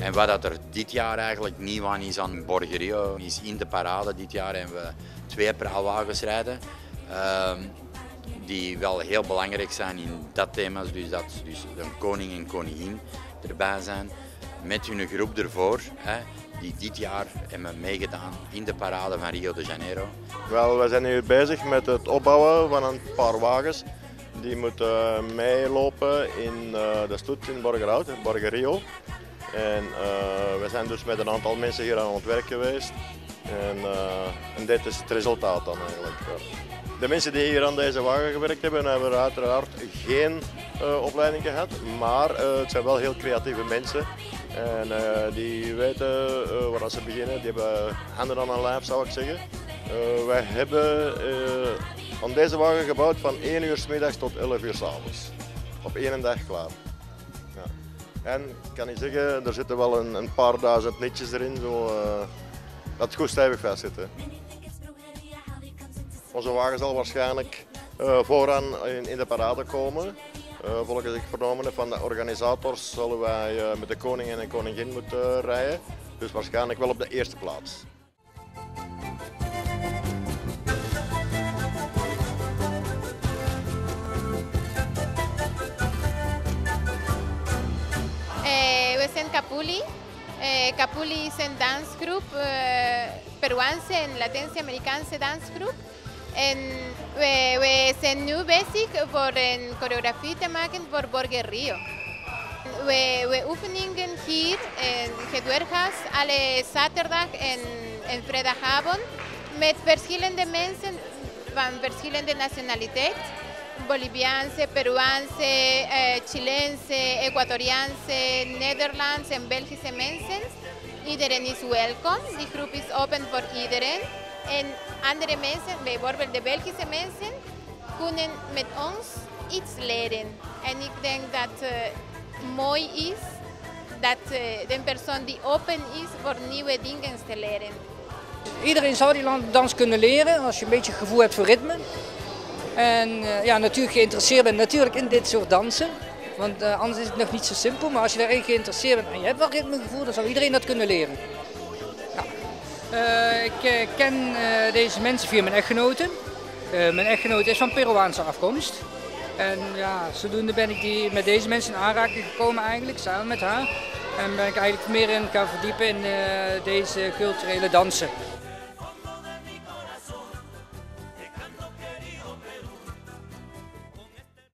En wat dat er dit jaar eigenlijk nieuw aan is aan Borgerio, is in de parade dit jaar hebben we 2 praalwagens rijden. Die wel heel belangrijk zijn in dat thema, dus dat een koning en koningin erbij zijn. Met hun groep ervoor, die dit jaar hebben meegedaan in de parade van Rio de Janeiro. Wel, we zijn nu bezig met het opbouwen van een paar wagens. Die moeten meelopen in de stoet in Borgerio. En we zijn dus met een aantal mensen hier aan het werk geweest. En dit is het resultaat dan eigenlijk. De mensen die hier aan deze wagen gewerkt hebben, hebben uiteraard geen opleiding gehad. Maar het zijn wel heel creatieve mensen. En die weten waar ze beginnen. Die hebben handen aan hun lijf, zou ik zeggen. Wij hebben aan deze wagen gebouwd van 1 uur 's middags tot 11 uur 's avonds. Op 1 dag klaar. Ja. En ik kan niet zeggen, er zitten wel een paar duizend nitjes erin, dat het goed stevig vast zit. Onze wagen zal waarschijnlijk vooraan in de parade komen. Volgens ik vernomen heb van de organisators zullen wij met de koning en de koningin moeten rijden. Dus waarschijnlijk wel op de eerste plaats. We zijn Capulli. Capulli is een dansgroep, Peruaanse en Latijns-Amerikaanse dansgroep. En we zijn nu bezig voor een choreografie te maken voor Borgerio. We oefenen hier in het Werkhuis alle zaterdag en vrijdagavond met verschillende mensen van verschillende nationaliteiten. Boliviaanse, Peruaanse, Chileense, Ecuadoriaanse, Nederlandse en Belgische mensen. Iedereen is welkom. Die groep is open voor iedereen. En andere mensen, bijvoorbeeld de Belgische mensen, kunnen met ons iets leren. En ik denk dat het mooi is dat de persoon die open is voor nieuwe dingen te leren. Iedereen zou die dans kunnen leren als je een beetje gevoel hebt voor ritme. En ja, natuurlijk geïnteresseerd bent natuurlijk in dit soort dansen. Want anders is het nog niet zo simpel. Maar als je daarin geïnteresseerd bent en je hebt wel ritmegevoel, dan zou iedereen dat kunnen leren. Ja. Ik ken deze mensen via mijn echtgenote. Mijn echtgenote is van Peruaanse afkomst. En ja, zodoende ben ik met deze mensen in aanraking gekomen eigenlijk, samen met haar. En ben ik eigenlijk meer in gaan verdiepen in deze culturele dansen.